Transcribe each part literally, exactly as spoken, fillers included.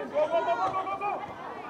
win. Go, go, go, go, go, go, go.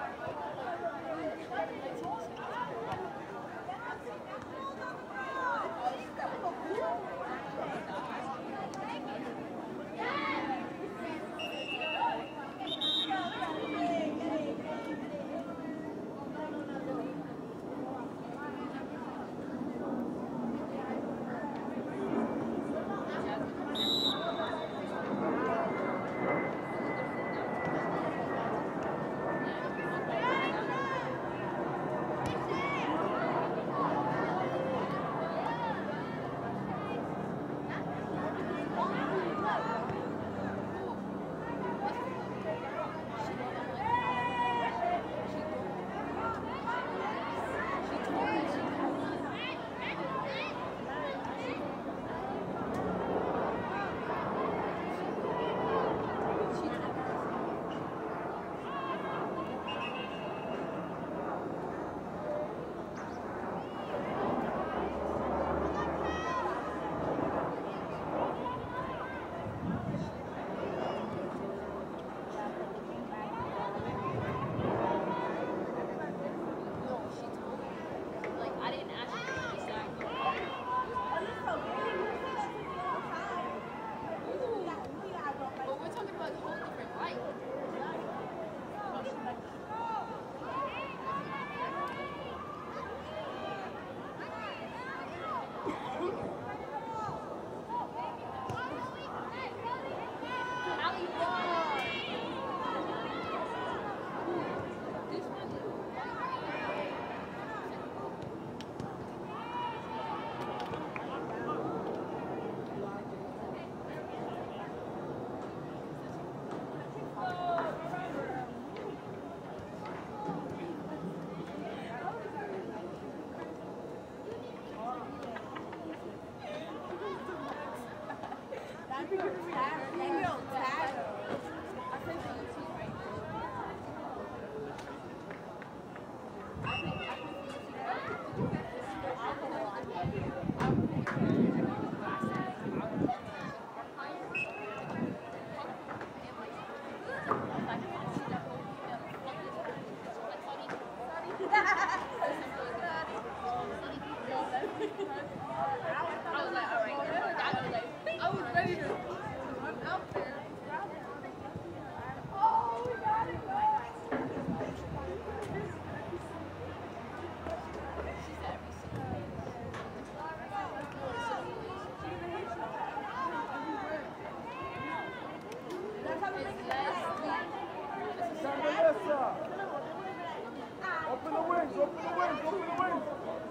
Open the wings, open the wings, open the wings.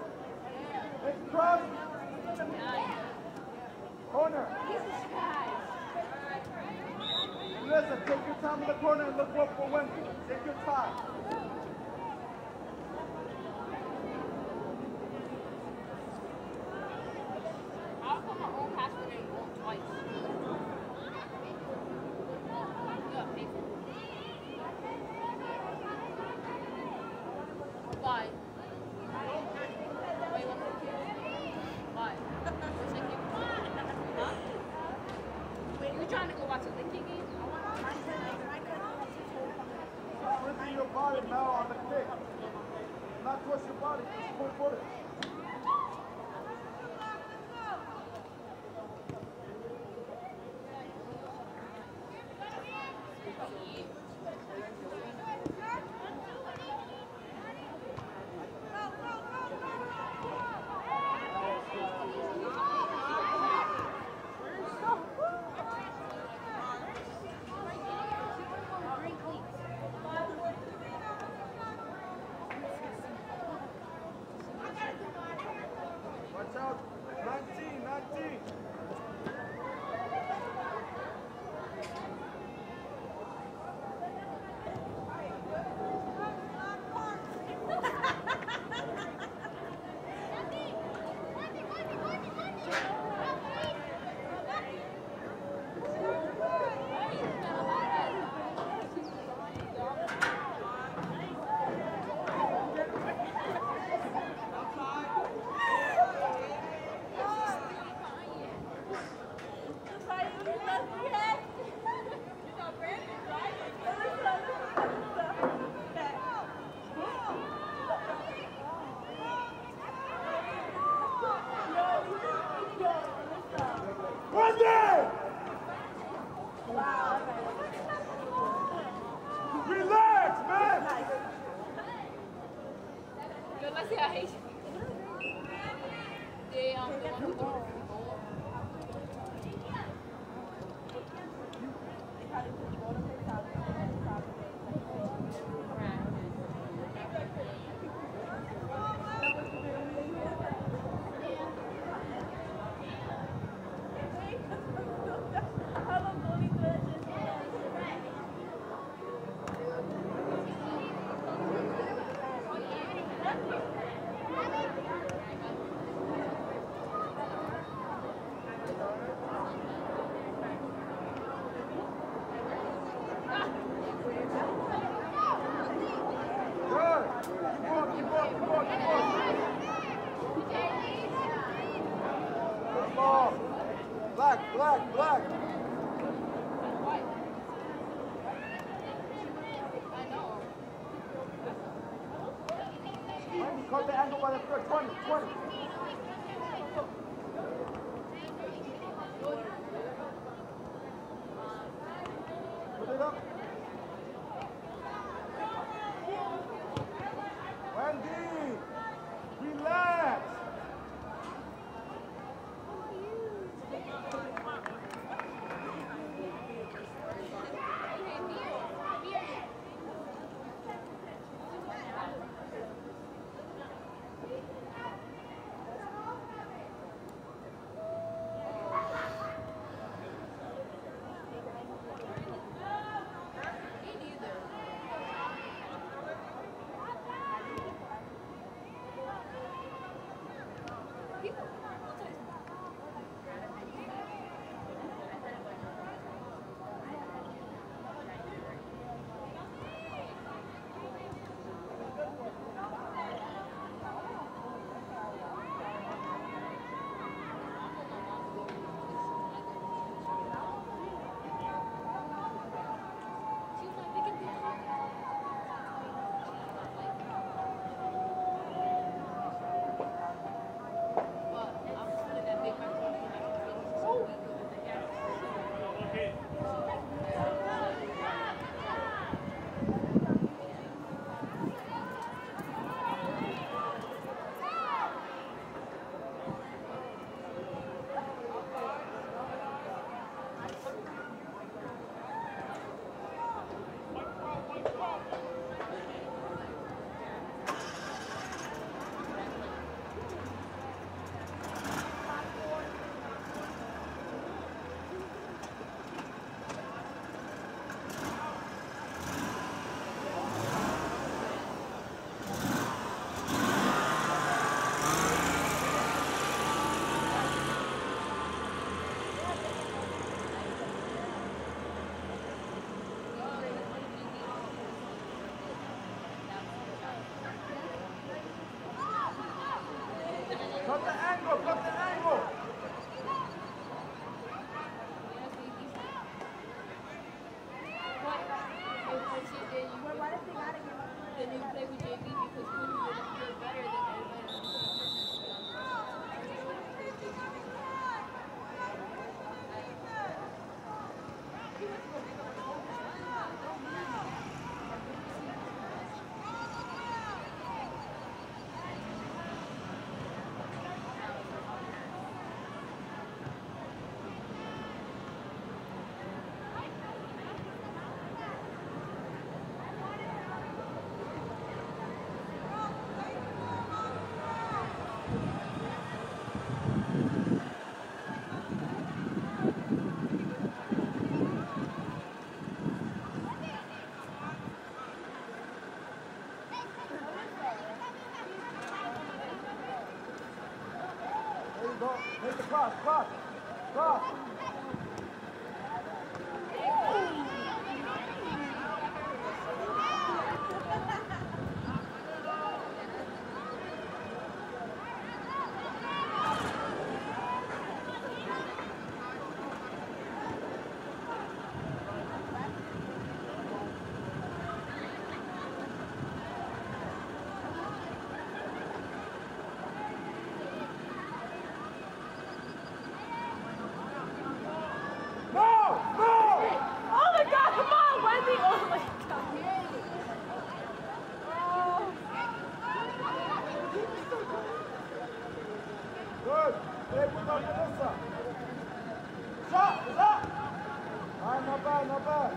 Next cross. Corner. Listen, take your time in the corner and look up for Wendy. Take your time. I'll put my own password in twice. Why? Wait, what? Why? Huh? Wait, you trying to go watch a Lincoln game? Twisting your body now on the kick. Not twist your body, just full footed. Relax, man! Good, let's see how he. They, um, the one who threw the Black, black, black. Wendy, cut the angle by the third. twenty, twenty. Put it up. Wendy, relax. Cut the angle, cut the angle. Then you play with J B because Quinn is better than everybody else. Go. Make the cross, cross, cross. Not bad, not bad.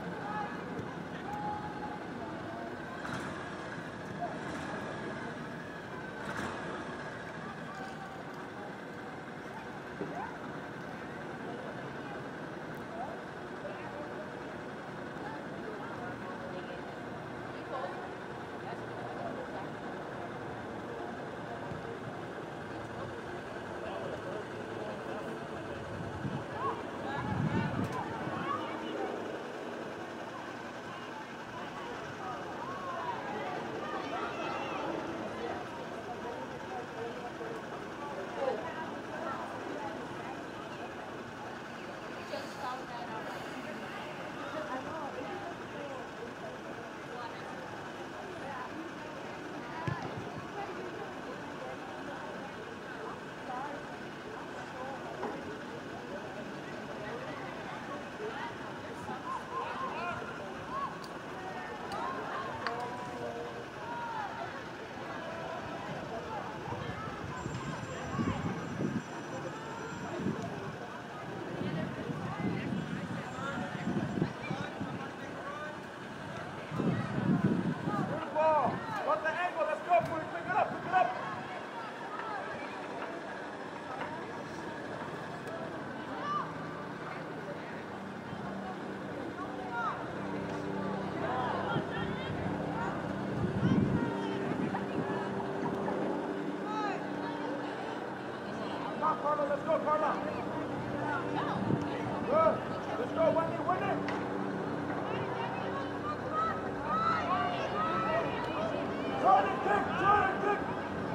Carla, let's go, Carla. Good. Let's go, Wendy, Wendy. Turn and kick, turn and kick.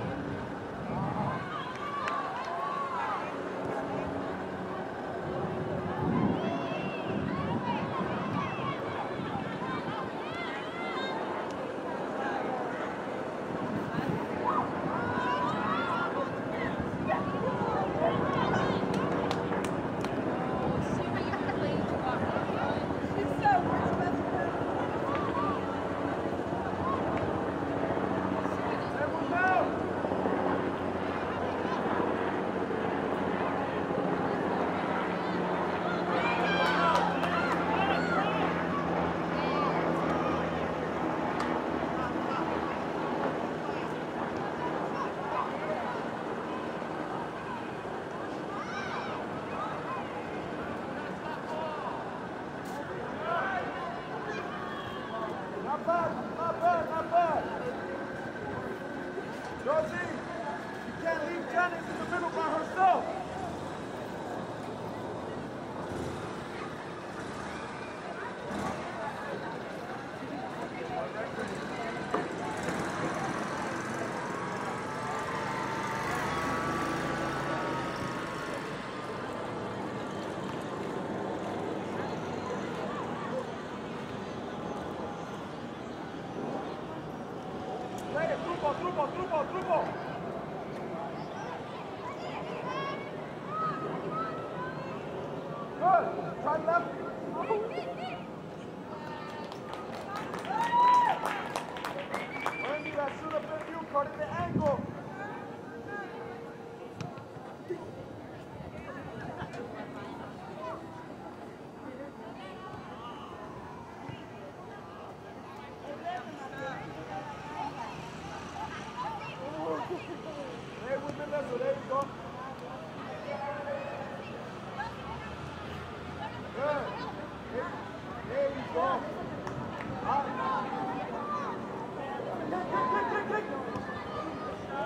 Not bad, not bad, not bad. Josie, you can't leave Janice in the middle by herself. Trupo, trupo, trupo, trupo. Good. Try left. Wendy, that should have been you cutting the angle. Stay with the level, there you go. Good. There, there you go. All right. Click, click, click, click.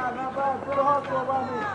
bad, not bad. Good hustle around me.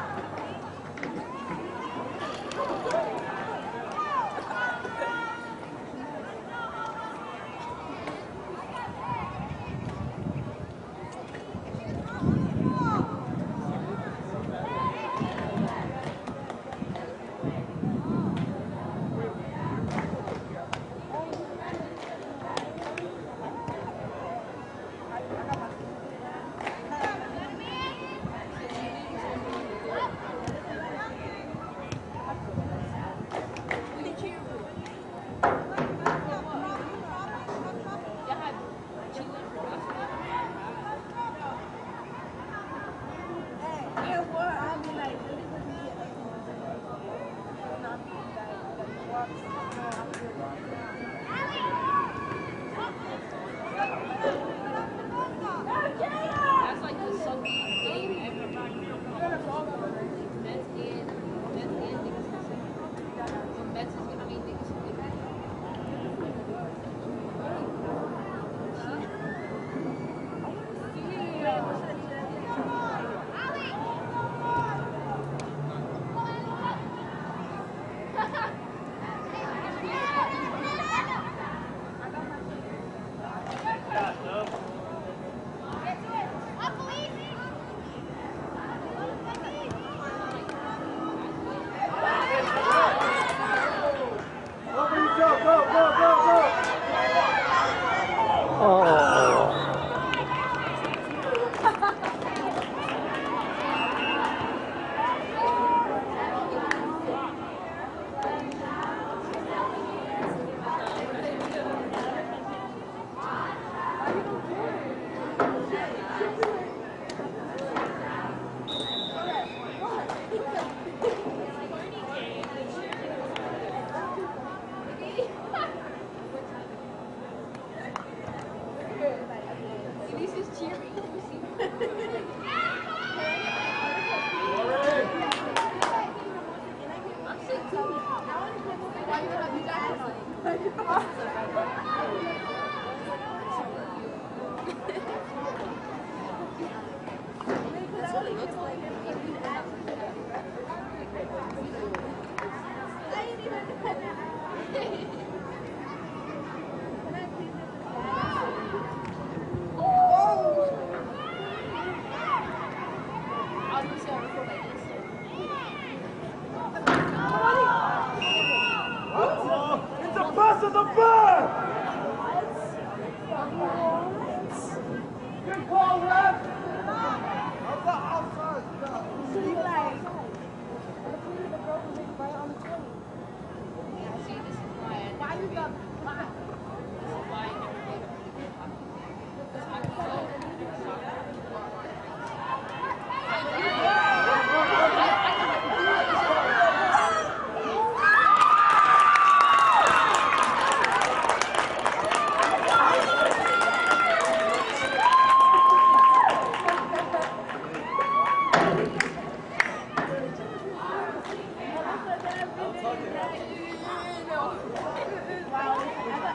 That's like the suckiest game ever. Mets and Mets and Nicholson. The Mets is gonna be Nicholson. Over you go, go, go, go, go. Oh. This is cheering. I'm sick too. Why you have your jacket on? That's what it looks like. I was gonna say I record like this. It's a bus, it's a bird! Good call, ref! How's that outside? Yeah, see, this is why I Why you got black? This is why I never played a hockey game. Because I can go and do soccer. I did it. I, I can do it as well. Wow,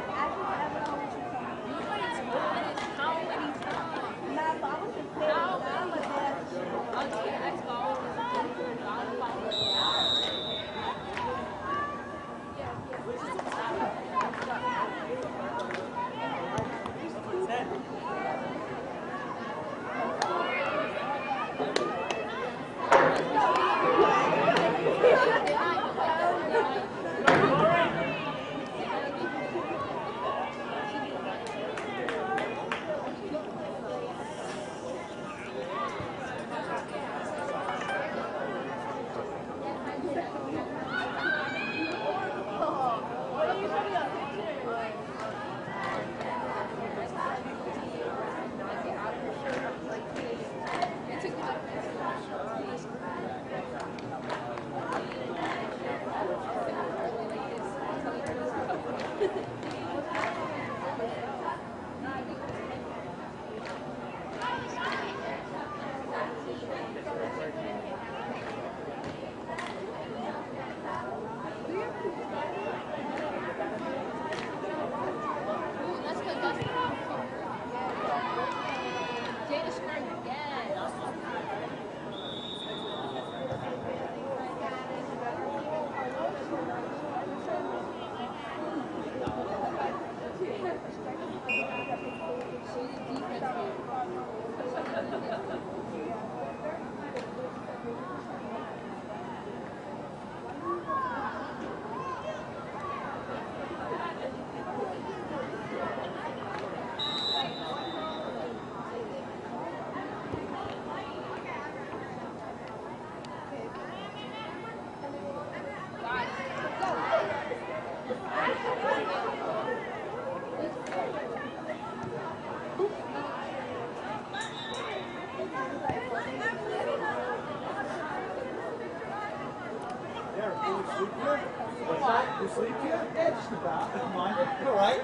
Sleep yet? What's that? You sleep yet? Yeah, just about. Never mind. All right.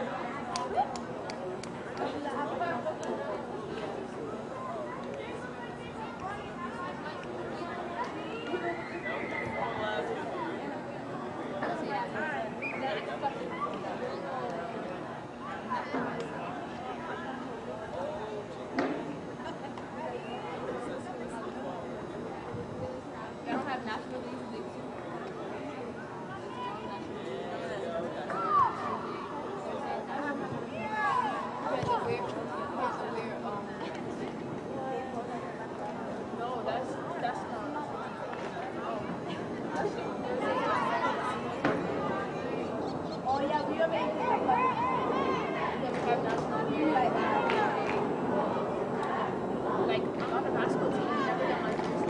They don't have national league league too. No, that's that's not. Oh yeah, we are making Have national league. Like on the basketball team, we never done like this.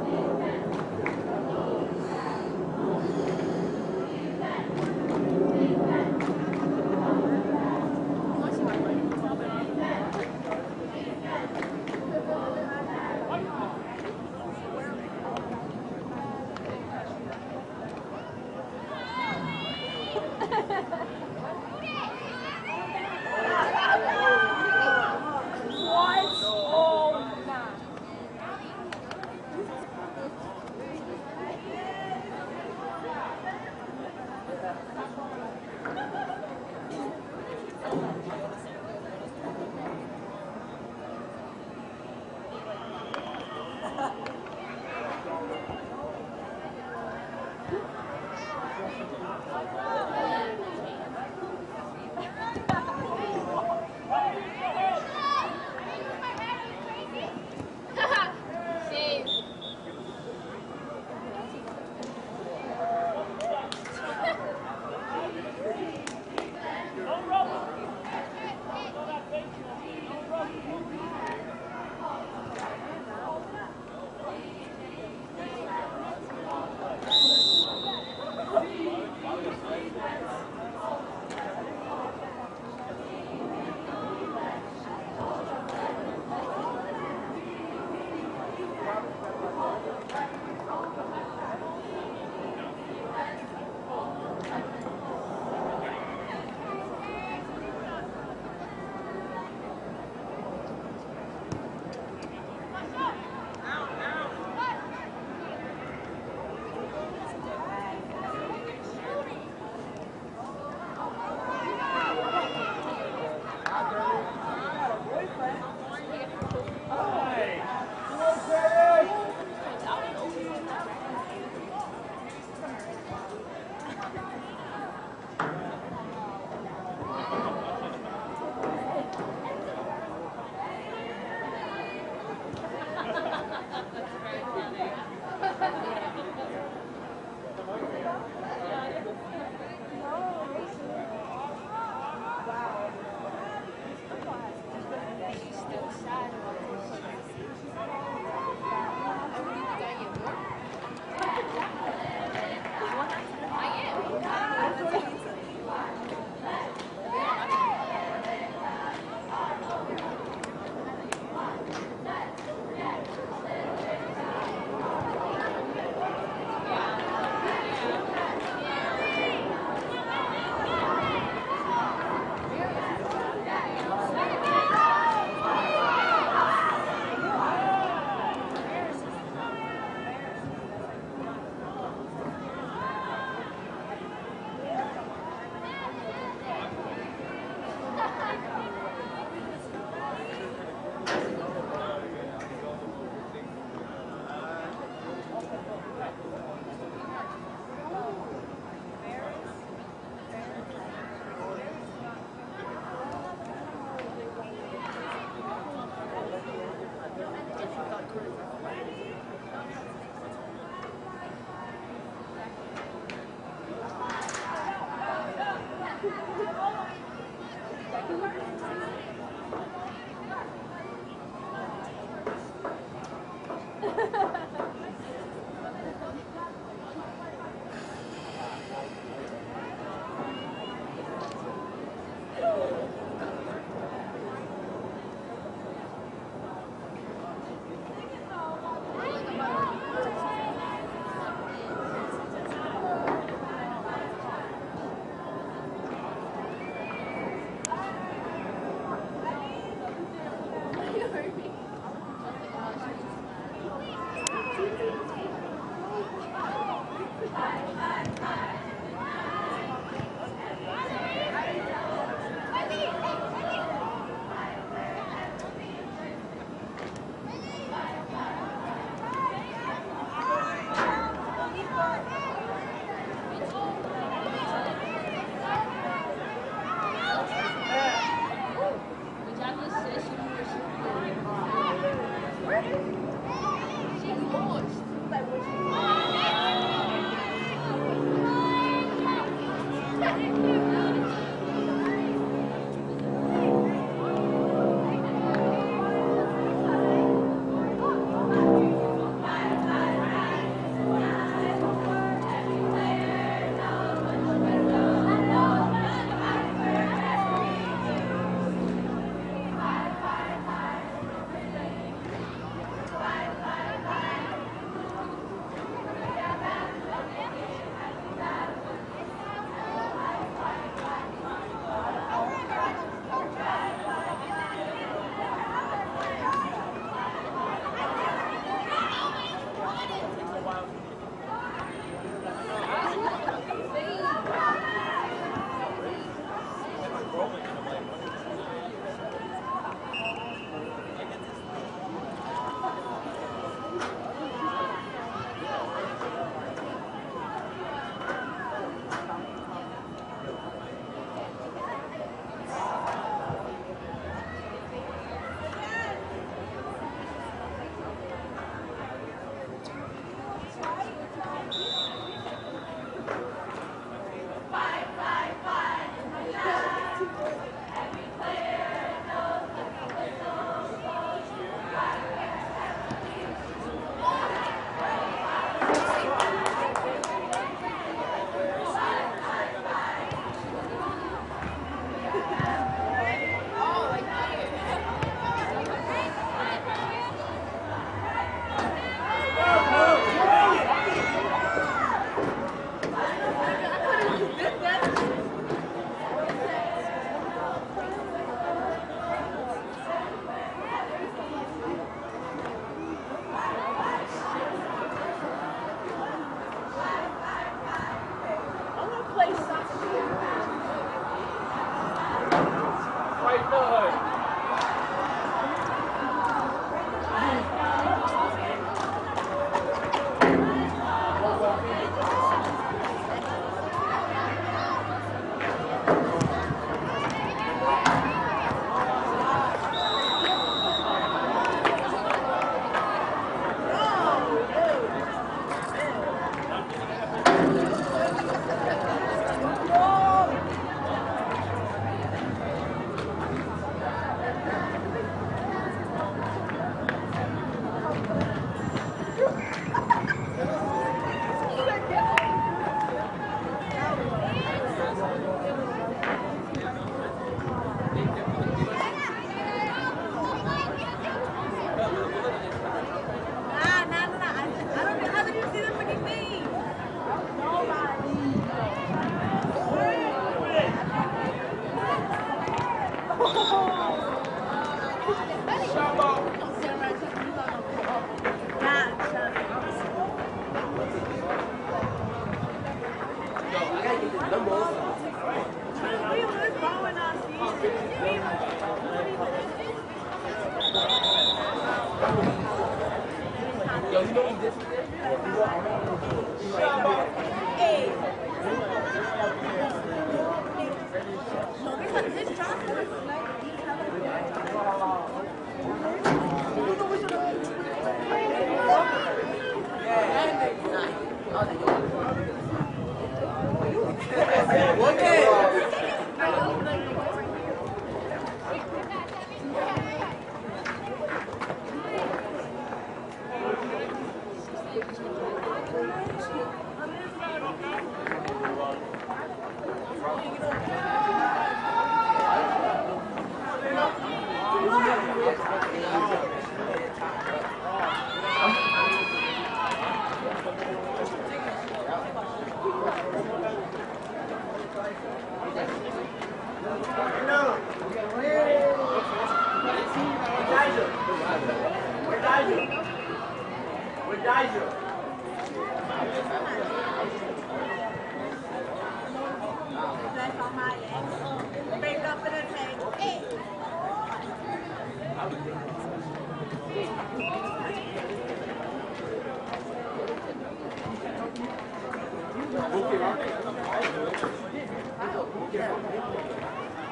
Save. She's lost. Like, what you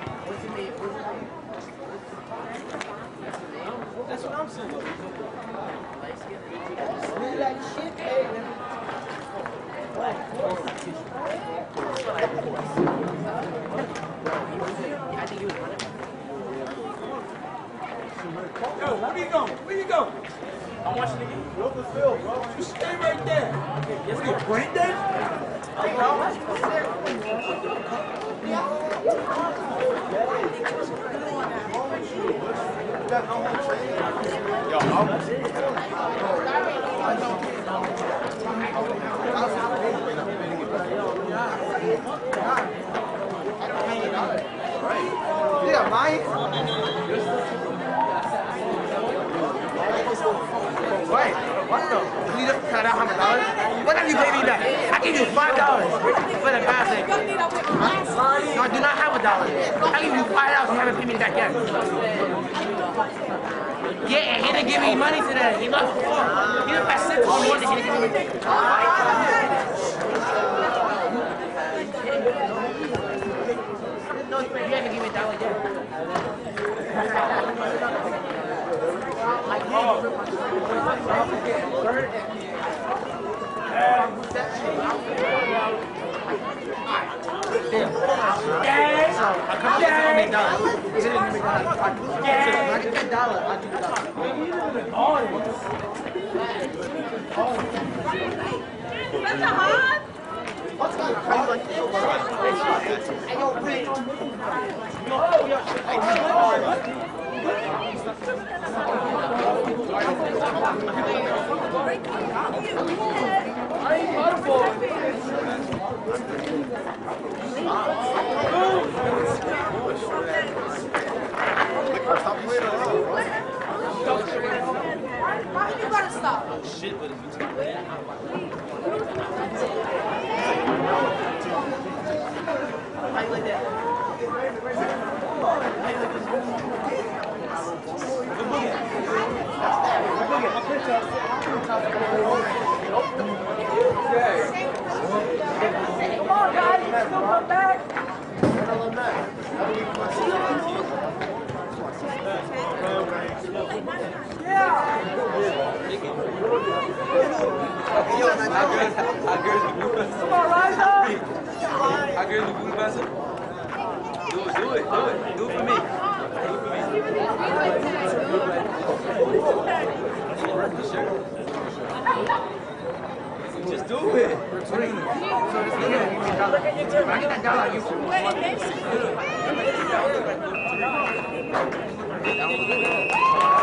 That's what I'm saying. Yo, where you going? Where you going? I'm watching the game. Look the field, bro. You stay right there. Yes, you brain dead? Yo, I'm yeah, Mike. Wait, what the? You just cut out how much dollars? What have you paid me back? I give you five dollars for the passing. No, I do not have a dollar. I give you five dollars. You haven't paid me back yet. Yeah, and he didn't give me money today. He lost before. He didn't pass six on one. He didn't give me. No, you haven't given me a dollar yet. That's a hard. Why you gotta stop? Shit, but if you take Like that. Come on, guys, let's go come back. Yeah. Come on, rise up. I agree with you, Professor. Do it, do it, do it. Do it for me. Do it for me. Just do it. Wait,